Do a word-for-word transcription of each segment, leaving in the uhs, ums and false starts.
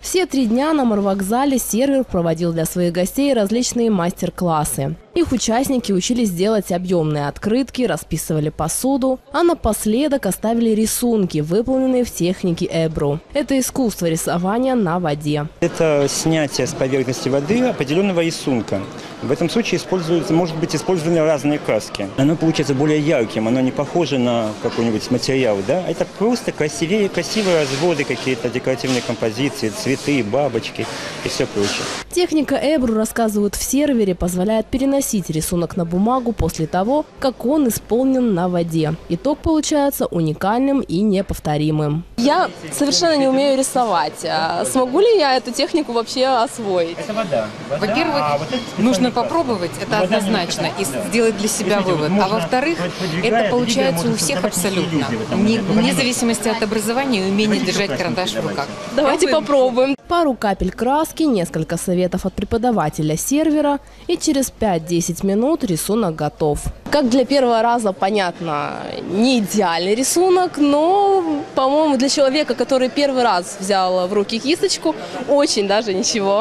Все три дня на морвокзале сервер проводил для своих гостей различные мастер-классы. Их участники учились делать объемные открытки, расписывали посуду, а напоследок оставили рисунки, выполненные в технике Эбру. Это искусство рисования на воде. Это снятие с поверхности воды определенного рисунка. В этом случае используются, может быть использованы разные краски. Оно получается более ярким, оно не похоже на какой-нибудь материал. Да? Это просто красивее, красивые разводы, какие-то декоративные композиции, цветы, бабочки и все прочее. Техника Эбру, рассказывают в сервере, позволяет переносить рисунок на бумагу после того, как он исполнен на воде. Итог получается уникальным и неповторимым. Я совершенно не умею рисовать. Смогу ли я эту технику вообще освоить? Это вода. вода Во-первых, а вот нужно попробовать, это однозначно, и сделать для себя вывод. А во-вторых, это получается у всех абсолютно, вне зависимости от образования и умения держать карандаш в руках. Давайте попробуем. Пару капель краски, несколько советов от преподавателя сервера, и через пять-десять минут рисунок готов. Как для первого раза, понятно, не идеальный рисунок, но, по-моему, для человека, который первый раз взял в руки кисточку, очень даже ничего.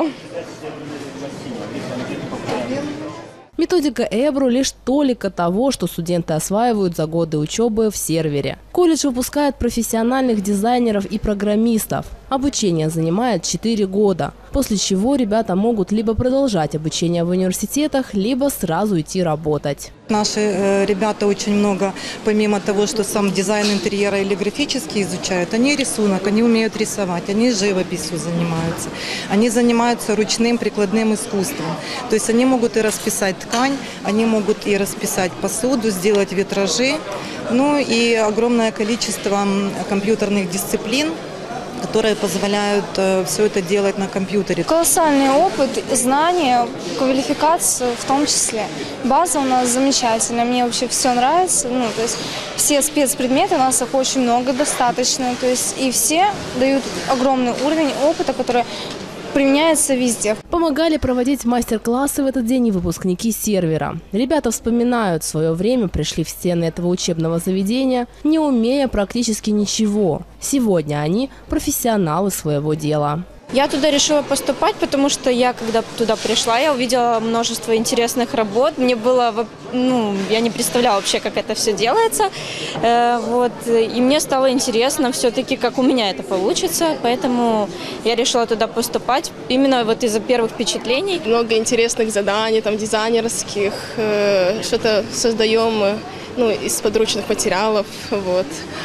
Методика Эбру – лишь толика того, что студенты осваивают за годы учебы в сервере. Колледж выпускает профессиональных дизайнеров и программистов. Обучение занимает четыре года, после чего ребята могут либо продолжать обучение в университетах, либо сразу идти работать. Наши э, ребята очень много, помимо того, что сам дизайн интерьера или графический изучают, они рисунок, они умеют рисовать, они живописью занимаются, они занимаются ручным прикладным искусством. То есть они могут и расписать ткань, они могут и расписать посуду, сделать витражи, ну и огромное количество компьютерных дисциплин, которые позволяют э, все это делать на компьютере. Колоссальный опыт, знания, квалификация в том числе. База у нас замечательная, мне вообще все нравится. Ну, то есть все спецпредметы, у нас их очень много достаточно. То есть и все дают огромный уровень опыта, который применяется везде. Помогали проводить мастер-классы в этот день и выпускники сервера. Ребята вспоминают, в свое время пришли в стены этого учебного заведения, не умея практически ничего. Сегодня они профессионалы своего дела. Я туда решила поступать, потому что я, когда туда пришла, я увидела множество интересных работ. Мне было, ну, я не представляла вообще, как это все делается. Э, вот, и мне стало интересно все-таки, как у меня это получится. Поэтому я решила туда поступать именно вот из-за первых впечатлений. Много интересных заданий, там, дизайнерских, э, что-то создаем, ну, из подручных материалов, вот.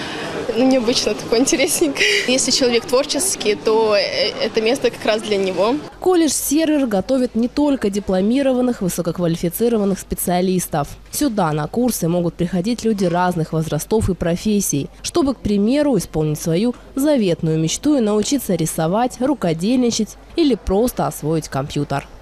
Ну, необычно, такое интересненькое. Если человек творческий, то это место как раз для него. Колледж-сервер готовит не только дипломированных, высококвалифицированных специалистов. Сюда на курсы могут приходить люди разных возрастов и профессий, чтобы, к примеру, исполнить свою заветную мечту и научиться рисовать, рукодельничать или просто освоить компьютер.